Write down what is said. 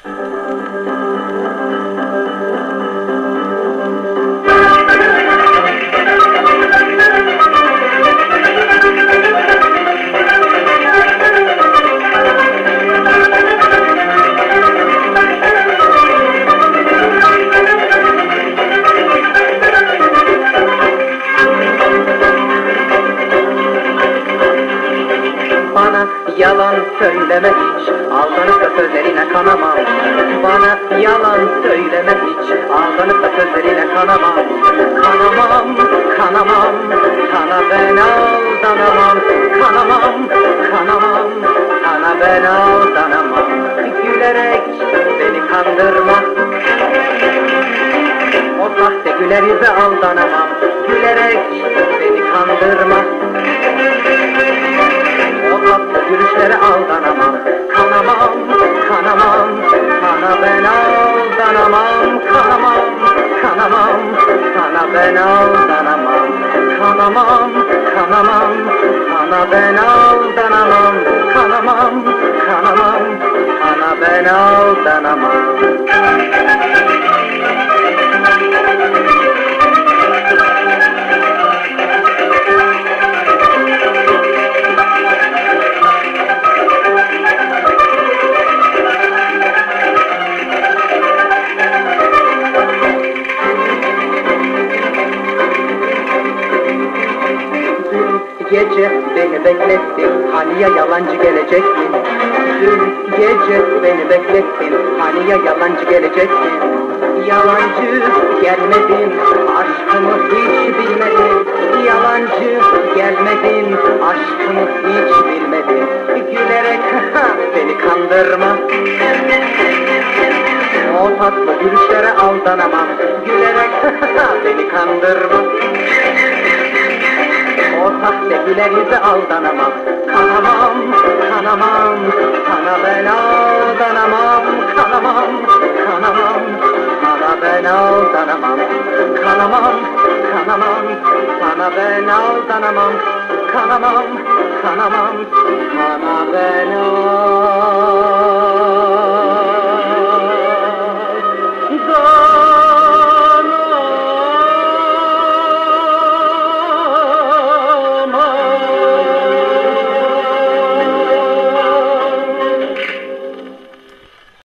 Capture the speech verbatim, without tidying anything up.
Bana yalan söyleme hiç, aldanıp da sözlerine kanamam. Bana yalan söyleme hiç, aldanıp da sözlerine kanamam. Kanamam, kanamam, sana ben aldanamam. Kanamam, kanamam, sana ben aldanamam. Gülerek beni kandırma, o sahte güler yüze aldanamam. Gülerek beni kandırma, o tatlı gülüşlere aldanamam. Kanamam, kanamam, sana ben aldanamam. Kanamam, kanamam, sana ben aldanamam. Kanamam, kanamam, sana ben aldanamam. Kanamam, kanamam, sana ben aldanamam. Gece beni beklettin, hani ya yalancı gelecektin. Dün gece beni beklettin, hani ya yalancı gelecektin. Yalancı gelmedin, aşkımı hiç bilmedin. Yalancı gelmedin, aşkımı hiç bilmedin. Gülerek beni kandırma, o tatlı gülüşlere aldanamam. Gülerek beni kandırma, o sahte güler yüze aldanamam. Kanamam, kanamam, sana ben aldanamam. Kanamam, kanamam, sana ben aldanamam. Kanamam, kanamam, sana ben aldanamam. Kanamam, kanamam, sana ben aldanamam.